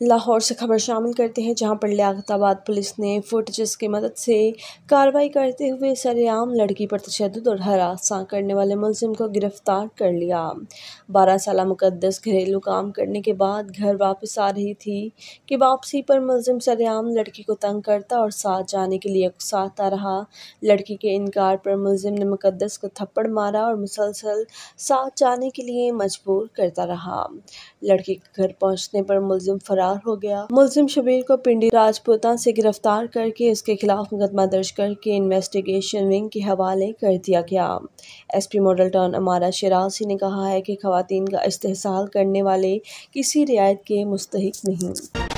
लाहौर से खबर शामिल करते हैं, जहां पर लियाकताबाद पुलिस ने फुटेजेस की मदद से कार्रवाई करते हुए सरेआम लड़की पर तशद्दुद और हरासा करने वाले मुलजिम को गिरफ्तार कर लिया। 12 साला मुकद्दस घरेलू काम करने के बाद घर वापस आ रही थी कि वापसी पर मुलजिम सरेआम लड़की को तंग करता और साथ जाने के लिए उकसाता रहा। लड़की के इनकार पर मुलजिम ने मुकद्दस को थप्पड़ मारा और मुसलसल साथ जाने के लिए मजबूर करता रहा। लड़की के घर पहुंचने पर मुलजिम फरार हो गया। मुलजिम शबीर को पिंडी राजपूता से गिरफ्तार करके उसके खिलाफ मुकदमा दर्ज करके इन्वेस्टिगेशन विंग के हवाले कर दिया गया। एसपी मॉडल टाउन अमारा शिराजी ने कहा है कि खवातीन का इस्तेहसाल करने वाले किसी रियायत के मुस्तहिक नहीं।